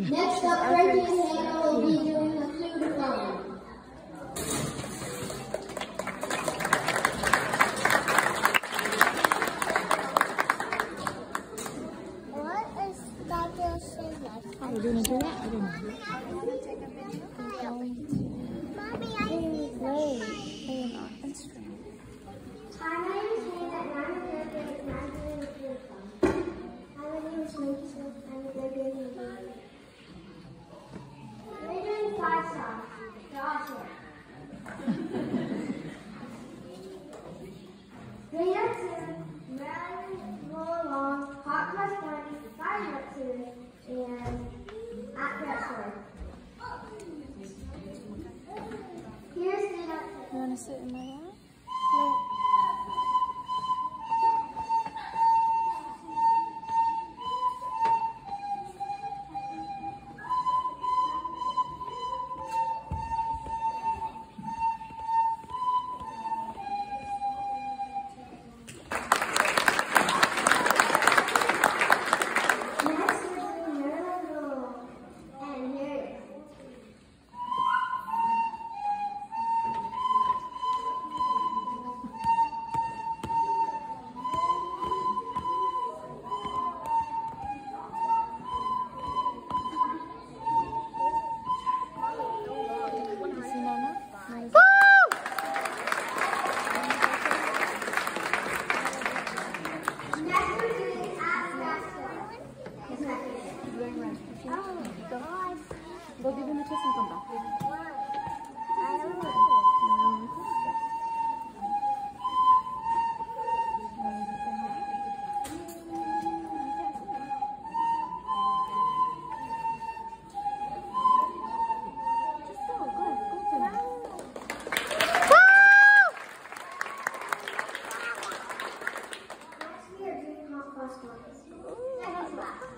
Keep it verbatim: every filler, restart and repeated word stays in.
Next up, Frankie and Hannah will be doing the food phone. What is Doctor Schindler? Oh, we're gonna do that? I don't know. Mommy, I see Wait, play an instrument. Hi, my name is Hannah, and I'm a third grade, and I'm doing the food phone. Hi, my name is Mikey Smith, I'm a third grade, and I'm doing it. We're doing five songs. They're all short. Three up two, Maryland, roll along, hot cross bunny, five up two, and at that sword. Here's the up two. You wanna sit in my lap? No. Next, we're doing Maryland roll, and here it is. See Nana? Nana's Next, we're doing at that sword. It's my favorite. wearing red. Oh, God. Go give him a kiss and come back. I don't know. Just go, go, go to him. Next, we are doing hot cross buns.